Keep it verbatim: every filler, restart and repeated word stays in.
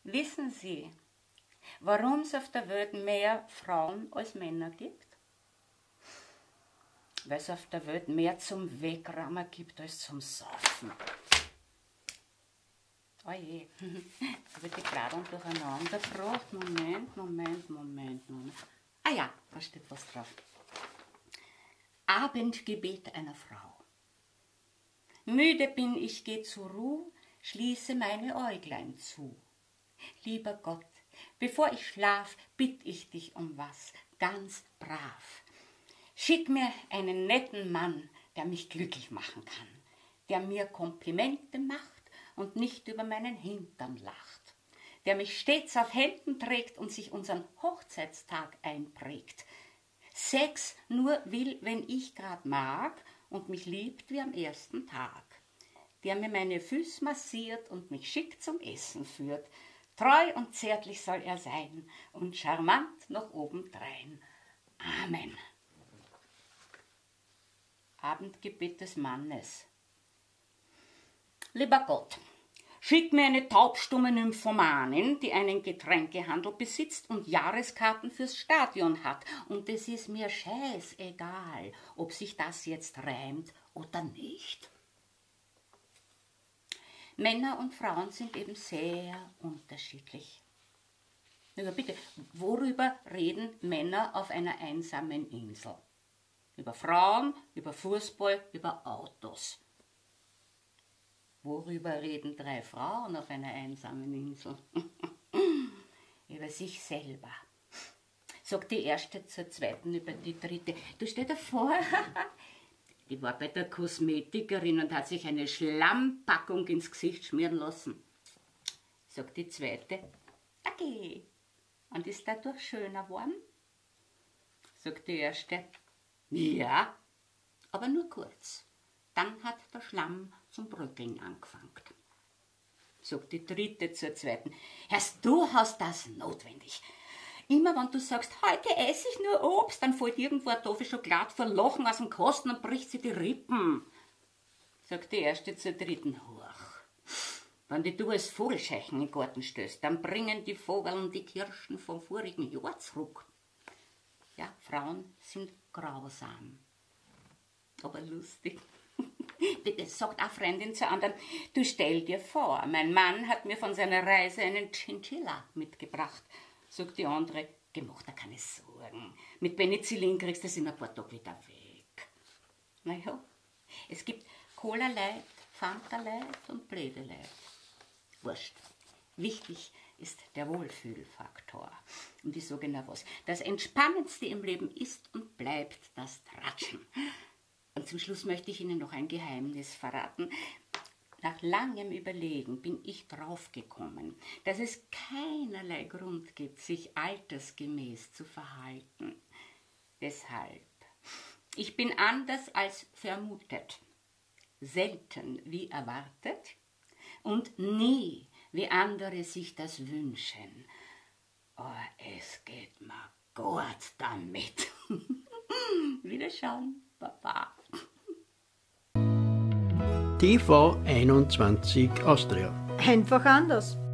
Wissen Sie, warum es auf der Welt mehr Frauen als Männer gibt? Weil es auf der Welt mehr zum Wegrammen gibt als zum Saufen. Oje, da wird die Kleidung durcheinander gebracht. Moment, Moment, Moment, Moment. Ah ja, da steht was drauf. Abendgebet einer Frau. Müde bin ich, geh zur Ruh, schließe meine Äuglein zu. Lieber Gott, bevor ich schlaf, bitt ich dich um was, ganz brav. Schick mir einen netten Mann, der mich glücklich machen kann, der mir Komplimente macht und nicht über meinen Hintern lacht, der mich stets auf Händen trägt und sich unseren Hochzeitstag einprägt. Sex nur will, wenn ich grad mag und mich liebt wie am ersten Tag, der mir meine Füße massiert und mich schick zum Essen führt. Treu und zärtlich soll er sein und charmant noch obendrein. Amen. Abendgebet des Mannes. Lieber Gott, schick mir eine taubstumme Nymphomanin, die einen Getränkehandel besitzt und Jahreskarten fürs Stadion hat. Und es ist mir scheißegal, ob sich das jetzt reimt oder nicht. Männer und Frauen sind eben sehr unterschiedlich. Ja, bitte, worüber reden Männer auf einer einsamen Insel? Über Frauen, über Fußball, über Autos. Worüber reden drei Frauen auf einer einsamen Insel? Über sich selber. Sagt die erste zur zweiten über die dritte. Du stell dir vor, die war bei der Kosmetikerin und hat sich eine Schlammpackung ins Gesicht schmieren lassen. Sagt die zweite, okay. Und ist dadurch schöner geworden? Sagt die erste, ja, aber nur kurz. Dann hat der Schlamm zum Bröckeln angefangen. Sagt die dritte zur zweiten, Herrst, du hast das notwendig. Immer wenn du sagst, heute esse ich nur Obst, dann fällt irgendwo eine Tafel Schokolade vor Lachen aus dem Kasten und bricht sie die Rippen. Sagt die erste zur dritten, hoch. Wenn die du als Vogelscheichen in den Garten stößt, dann bringen die Vogeln die Kirschen vom vorigen Jahr zurück. Ja, Frauen sind grausam, aber lustig. Das sagt auch Freundin zur anderen, du stell dir vor, mein Mann hat mir von seiner Reise einen Chinchilla mitgebracht. Sagt die andere, gemacht dir keine Sorgen, mit Penicillin kriegst du es in ein paar Tagen wieder weg. Naja, es gibt Cola-Light, Fanta-Light und Blede-Light. Wurscht. Wichtig ist der Wohlfühlfaktor. Und ich sage Ihnen was, das Entspannendste im Leben ist und bleibt das Tratschen. Und zum Schluss möchte ich Ihnen noch ein Geheimnis verraten. Nach langem Überlegen bin ich draufgekommen, dass es keinerlei Grund gibt, sich altersgemäß zu verhalten. Deshalb, ich bin anders als vermutet, selten wie erwartet und nie wie andere sich das wünschen. Oh, es geht mir gut damit. Wiederschauen, Baba. T V einundzwanzig Austria. Einfach anders.